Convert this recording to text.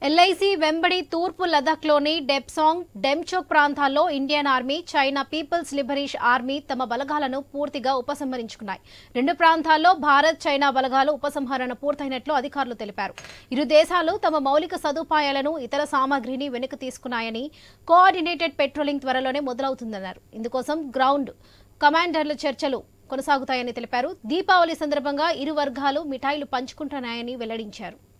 LIC వెంబడి తూర్పు లదాఖ్లోని డెప్సాంగ్, డెమ్చోక్ ప్రాంతాల్లో Indian Army, China People's Liberation Army తమ బలగాలను పూర్తిగా ఉపసంహరించుకున్నాయి. రెండు ప్రాంతాల్లో భారత్, చైనా బలగాలు ఉపసంహరణ పూర్తయినట్లు అధికారులు తెలిపారు. ఇరు దేశాలు తమ మౌలిక సదుపాయాలను, ఇతర సామాగ్రిని వెనక్కి తీసుకున్నాయని, కోఆర్డినేటెడ్ పెట్రోలింగ్ త్వరలోనే మొదలవుతుందన్నారు. ఇందుకోసం గ్రౌండ్ కమాండర్ల చర్చలు కొనసాగుతాయని తెలిపారు. దీపావళి సందర్భంగా ఇరు వర్గాలు మిఠాయిలు పంచుకుంటున్నాయని వెల్లడించారు.